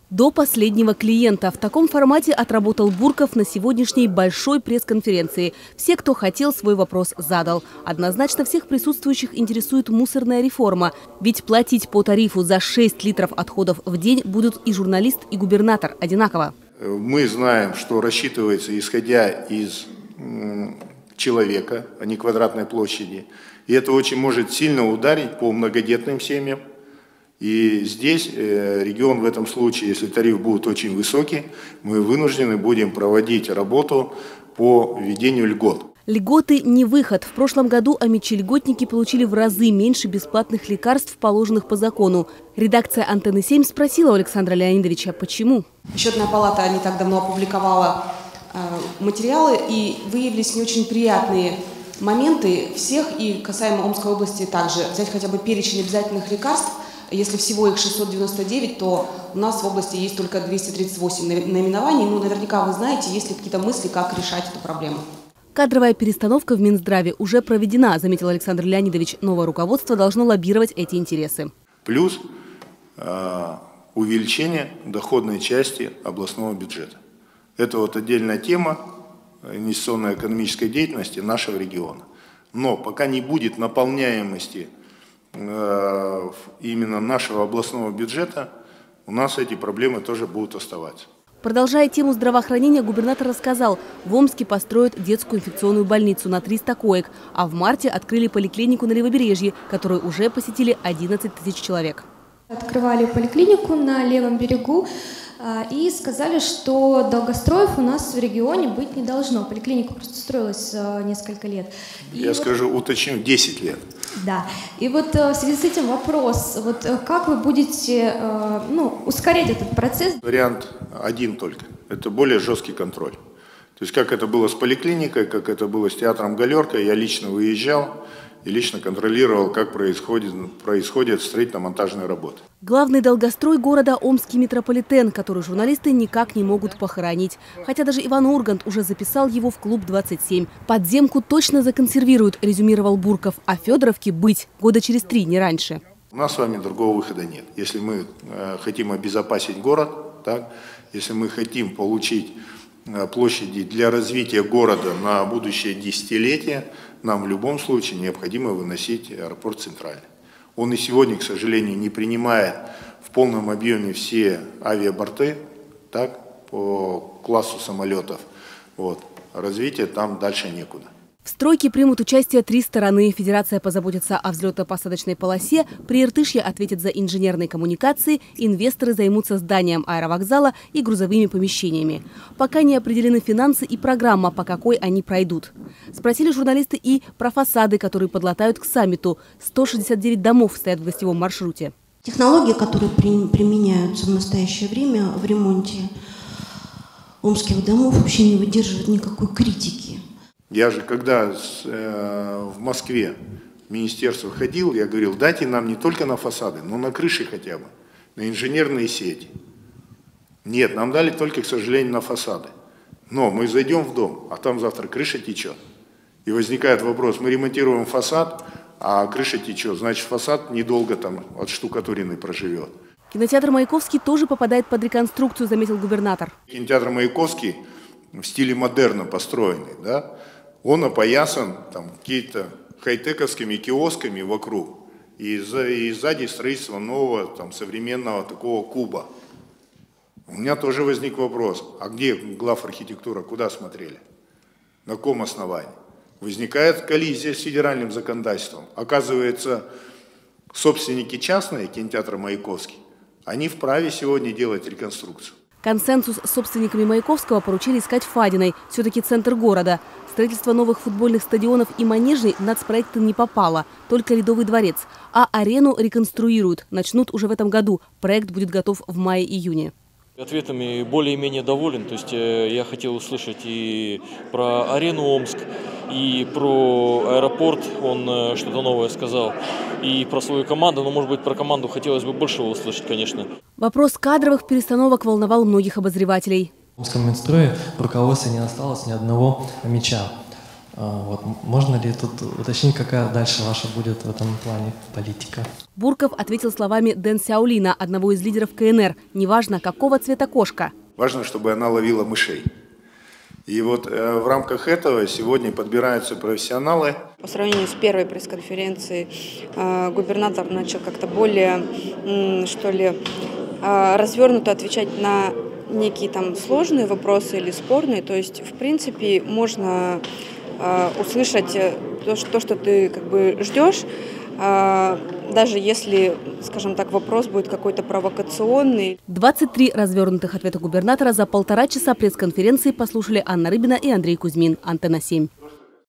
До последнего клиента. В таком формате отработал Бурков на сегодняшней большой пресс-конференции. Все, кто хотел, свой вопрос задал. Однозначно всех присутствующих интересует мусорная реформа. Ведь платить по тарифу за 6 литров отходов в день будут и журналист, и губернатор одинаково. Мы знаем, что рассчитывается исходя из человека, а не квадратной площади. И это очень может сильно ударить по многодетным семьям. И здесь регион в этом случае, если тариф будет очень высокий, мы вынуждены будем проводить работу по введению льгот. Льготы не выход. В прошлом году омичи-льготники получили в разы меньше бесплатных лекарств, положенных по закону. Редакция «Антенны-7» спросила у Александра Леонидовича, почему. Счетная палата не так давно опубликовала материалы, и выявились не очень приятные моменты всех, и касаемо Омской области также. Взять хотя бы перечень обязательных лекарств. Если всего их 699, то у нас в области есть только 238 наименований. Ну, наверняка вы знаете, есть ли какие-то мысли, как решать эту проблему. Кадровая перестановка в Минздраве уже проведена, заметил Александр Леонидович. Новое руководство должно лоббировать эти интересы. Плюс увеличение доходной части областного бюджета. Это вот отдельная тема инвестиционно-экономической деятельности нашего региона. Но пока не будет наполняемости именно нашего областного бюджета, у нас эти проблемы тоже будут оставаться. Продолжая тему здравоохранения, губернатор рассказал, в Омске построят детскую инфекционную больницу на 300 коек, а в марте открыли поликлинику на Левобережье, которую уже посетили 11 тысяч человек. Открывали поликлинику на левом берегу и сказали, что долгостроев у нас в регионе быть не должно. Поликлиника просто строилась несколько лет. Я скажу, уточню, 10 лет. Да. И вот в связи с этим вопрос, вот как вы будете ускорять этот процесс? Вариант один только. Это более жесткий контроль. То есть как это было с поликлиникой, как это было с театром «Галерка», я лично выезжал и лично контролировал, как происходят строительно-монтажные работы. Главный долгострой города – Омский метрополитен, который журналисты никак не могут похоронить. Хотя даже Иван Ургант уже записал его в клуб 27. Подземку точно законсервируют, резюмировал Бурков, а Федоровке быть года через 3, не раньше. У нас с вами другого выхода нет. Если мы хотим обезопасить город, так, если мы хотим получить площади для развития города на будущее десятилетие, нам в любом случае необходимо выносить аэропорт центральный. Он и сегодня, к сожалению, не принимает в полном объеме все авиаборты, так, по классу самолетов. Вот. Развитие там дальше некуда. В стройке примут участие 3 стороны. Федерация позаботится о взлетно-посадочной полосе, Прииртышье ответит за инженерные коммуникации, инвесторы займутся зданием аэровокзала и грузовыми помещениями. Пока не определены финансы и программа, по какой они пройдут. Спросили журналисты и про фасады, которые подлатают к саммиту. 169 домов стоят в гостевом маршруте. Технологии, которые применяются в настоящее время в ремонте омских домов, вообще не выдерживают никакой критики. Я же, когда в Москве в министерство ходил, я говорил, дайте нам не только на фасады, но на крыши хотя бы, на инженерные сети. Нет, нам дали только, к сожалению, на фасады. Но мы зайдем в дом, а там завтра крыша течет. И возникает вопрос, мы ремонтируем фасад, а крыша течет, значит фасад недолго там от штукатурины проживет. Кинотеатр «Маяковский» тоже попадает под реконструкцию, заметил губернатор. Кинотеатр «Маяковский» в стиле модерна построенный, да? Он опоясан там какими-то хай-тековскими киосками вокруг. И сзади строительство нового там, современного такого куба. У меня тоже возник вопрос, а где главархитектура, куда смотрели? На каком основании? Возникает коллизия с федеральным законодательством. Оказывается, собственники частные кинотеатра «Маяковский», они вправе сегодня делать реконструкцию. Консенсус с собственниками Маяковского поручили искать в Фадиной, все-таки центр города. Строительство новых футбольных стадионов и манежей в нацпроекты не попало, только Ледовый дворец. А арену реконструируют, начнут уже в этом году. Проект будет готов в мае-июне. Ответами более-менее доволен. То есть я хотел услышать и про арену Омск, и про аэропорт, он что-то новое сказал, и про свою команду. Но, может быть, про команду хотелось бы больше услышать, конечно. Вопрос кадровых перестановок волновал многих обозревателей. В Омском Минстрое в руководстве не осталось ни одного омича. Вот. Можно ли тут уточнить, какая дальше ваша будет в этом плане политика? Бурков ответил словами Дэн Сяолина, одного из лидеров КНР. Неважно, какого цвета кошка. Важно, чтобы она ловила мышей. И вот в рамках этого сегодня подбираются профессионалы. По сравнению с первой пресс-конференцией губернатор начал как-то более, что ли, развернуто отвечать на некие там сложные вопросы или спорные. То есть, в принципе, можно услышать то, что ты как бы ждешь, даже если, скажем так, вопрос будет какой-то провокационный. 23 развернутых ответа губернатора за 1,5 часа пресс-конференции послушали Анна Рыбина и Андрей Кузьмин. Антенна 7.